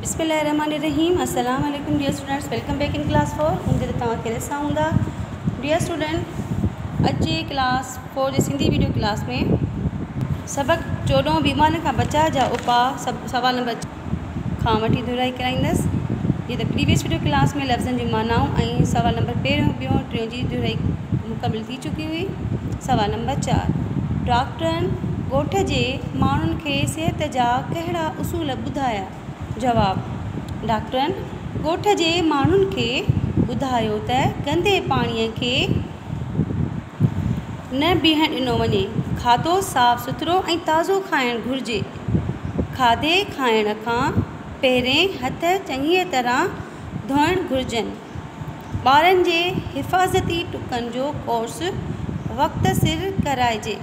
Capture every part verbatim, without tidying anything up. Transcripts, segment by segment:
बिस्मिल्लाहिर्रहमानिर्रहीम। अस्सलाम वालेकुम dear students, welcome back in class four. उम्मीद तव्हां कहिड़े सां हूंदा। डियर स्टूडेंट, अॼु जे क्लास फोर जे सिंधी वीडियो क्लास में सबक चोॾहों बीमारियुनि खां बचाव जा उपाउ सभु सवाल नंबर खां वठी दुहिराई कराईंदसि। जीअं त प्रीवियस वीडियो क्लास में लफ़्ज़नि जी मानाऊं ऐं सवाल नंबर पहिरियों ॿियों टियों जी दुहिराई मुकमिल थी चुकी हुई। सवाल नंबर चारि, डॉक्टरनि ॻोठ जे माण्हुनि खे सिहत जा कहिड़ा उसूल ॿुधाया? जवाब, डॉक्टरनि ॻोठ जे माण्हुनि खे ॿुधायो त गंदे पाणीअ खे न बीहण ॾिनो वञे, खाधो साफ़ सुथिरो ऐं ताज़ो खाइणु घुरिजे। खाधे खाइण खां पहिरें हथ चङीअ तरह धोइणु घुरिजनि। ॿारनि जे हिफ़ाज़ती टुकनि जो कोर्स वक़्त सिर कराइजे।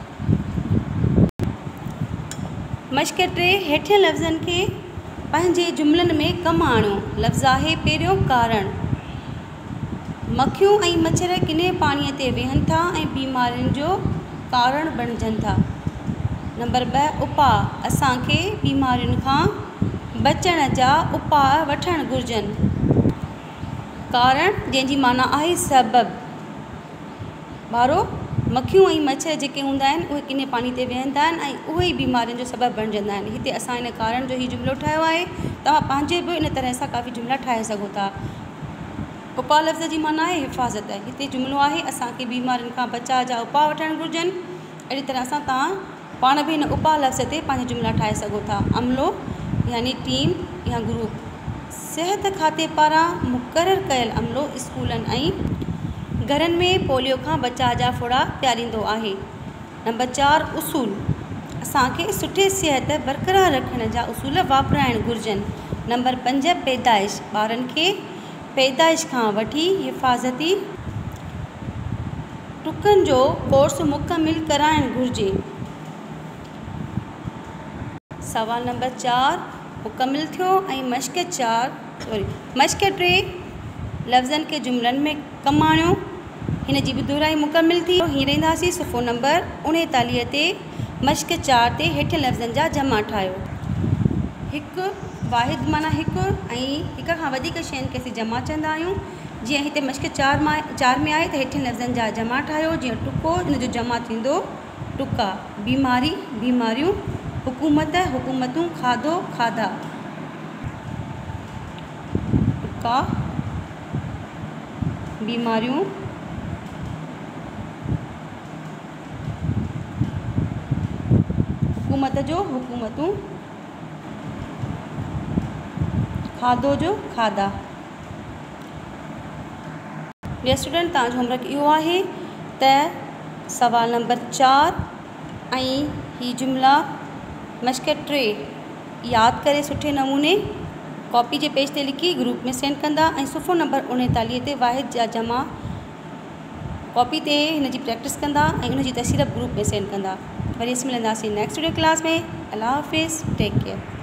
मश्क़ टे, हेठियनि लफ़्ज़नि खे पंहिंजे जुमिलनि में कमु आणियो। लफ़्ज़ आहे पहिरियों, कारण। मखियूं ऐं मच्छर किने पाणीअ ते वेहनि था ऐं बीमारियुनि जो कारण बणिजनि था। नंबर ॿ, उपाउ। असांखे बीमारियुनि खां बचण जा उपाउ वठणु घुरिजनि। कारण जंहिंजी माना आहे सबबु। ॿारो, मखियूं ऐं मच्छर जेके हूंदा आहिनि उहे किने पाणी ते वेहंदा आहिनि ऐं उहे ई बीमारियुनि जो सबबु बणिजंदा आहिनि। हिते असां इन कारण जो ई जुमिलो ठाहियो आहे। तव्हां पंहिंजे बि इन तरह सां काफ़ी जुमिला ठाहे सघो था। उपाउ लफ़्ज़ जी माना आहे हिफ़ाज़त। हिते जुमिलो आहे असांखे बीमारियुनि खां बचाव जा उपाउ वठणु घुरिजनि। अहिड़ी तरह सां तव्हां पाण बि हिन उपाउ लफ़्ज़ ते पंहिंजा जुमिला ठाहे सघो था। अमलो यानी टीम या ग्रुप। सिहत खाते पारां मुक़ररु कयल अमलो स्कूलनि ऐं घरनि में पोलियो खां बचाव जा फुड़ा पीआरींदो आहे। नंबर चारि, उसूल। असांखे सुठे सिहत बरक़रार रखण जा उसूल वापराइणु घुरिजनि। नंबर पंज, पैदाइश। ॿारनि खे पैदाइश खां वठी हिफ़ाज़ती टुकनि जो कोर्स मुकमिल कराइणु घुरिजे। सवाल नंबर चारि मुकमिल थियो ऐं मश्क़ चारि सॉरी मश्क़ टे, लफ़्ज़नि खे जुमिलनि में कमु आणियो। हिन जी बि दुहिराई मुकमिल थी। हीअं रहंदासीं सुफ़ो नंबर उणेतालीह ते। मश्क़ चारि ते हेठियनि लफ़्ज़नि जा जमा ठाहियो। हिकु वाहिद माना हिकु ऐं हिक खां वधीक शयुनि खे असीं जमा चवंदा आहियूं। जीअं हिते मश्क़ चारि मां चारि में आहे त हेठियनि लफ़्ज़नि जा जमा ठाहियो। जीअं टुको, इन जो जमा थींदो टुका। बीमारी, बीमारियूं। हुकूमत, हुकूमतूं। खाधो, खाधा। टुका, बीमारियूं, हुकूमत जो हुकूमतूं, खाधो जो खाधा। डियर स्टूडेंट, तव्हांजो होमवर्क इहो आहे त सवाल नंबर चारि ऐं ही जुमिला मश्क़ टे यादि करे सुठे नमूने कॉपी जे पेज ते लिखी ग्रुप में सेंड कंदा ऐं सुफ़ो नंबर उणेतालीह ते वाहिद जा जमा कॉपी ते हिन जी प्रैक्टिस कंदा ऐं उन जी तस्वीर ग्रुप में सेंड कंदा। वरी असीं मिलंदासीं नेक्स्ट वीडियो क्लास में। अल्लाह हाफ़िज़, टेक केयर।